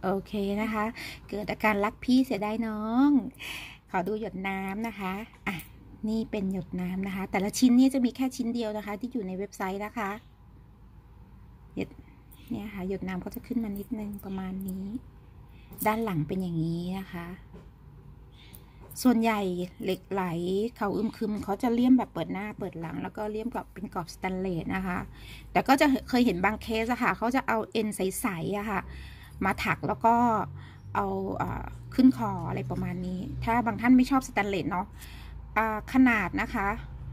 โอเคนะคะ เกิดอาการรักพี่เสียดายน้องขอดูหยดน้ำนะคะอ่ะนี่เป็นหยดน้ำนะคะแต่ละชิ้นนี่จะมีแค่ชิ้นเดียวนะคะที่อยู่ในเว็บไซต์นะคะหยดเนี่ยค่ะหยดน้ำก็จะขึ้นมานิดนึงประมาณนี้ด้านหลังเป็นอย่างนี้นะคะส่วนใหญ่เหล็กไหลเขาอึมครึมเขาจะเลี่ยมแบบเปิดหน้าเปิดหลังแล้วก็เลี่ยมกับเป็นกรอบสแตนเลสนะคะแต่ก็จะเคยเห็นบางเคสอะค่ะเขาจะเอาเอ็นใสๆอะค่ะมาถักแล้วก็เอาขึ้นคออะไรประมาณนี้ถ้าบางท่านไม่ชอบสแตนเลสเนาะขนาดนะคะ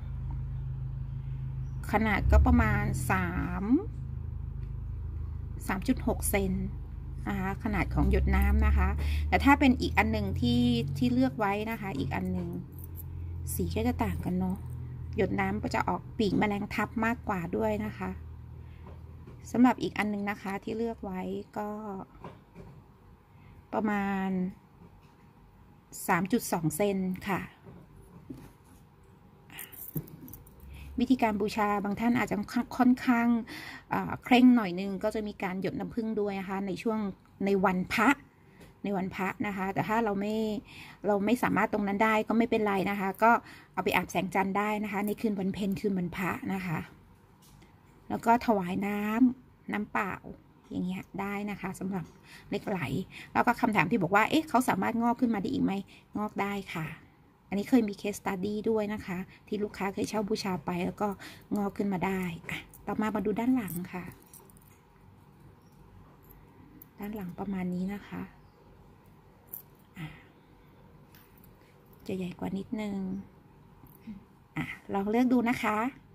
ขนาดก็ประมาณ3.6 เซนนะคะขนาดของหยดน้ำนะคะแต่ถ้าเป็นอีกอันหนึ่งที่เลือกไว้นะคะอีกอันหนึ่งสีก็จะต่างกันเนาะหยดน้ำก็จะออกปีกแมลงทับมากกว่าด้วยนะคะสำหรับอีกอันนึงนะคะที่เลือกไว้ก็ประมาณ3.2 เซนค่ะวิธีการบูชาบางท่านอาจจะค่อนข้างเคร่งหน่อยนึงก็จะมีการหยดน้ำผึ้งด้วยนะคะในวันพระนะคะแต่ถ้าเราไม่สามารถตรงนั้นได้ก็ไม่เป็นไรนะคะก็เอาไปอาบแสงจันทร์ได้นะคะในคืนวันเพ็ญคืนวันพระนะคะแล้วก็ถวายน้ำเปล่าอย่างเงี้ยได้นะคะสำหรับเหล็กไหลแล้วก็คำถามที่บอกว่าเอ๊ะเขาสามารถงอกขึ้นมาได้อีกไหมงอกได้ค่ะอันนี้เคยมีเคสสตัดดี้ด้วยนะคะที่ลูกค้าเคยเช่าบูชาไปแล้วก็งอกขึ้นมาได้ต่อมาดูด้านหลังค่ะด้านหลังประมาณนี้นะคะจะใหญ่กว่านิดนึงลองเลือกดูนะคะ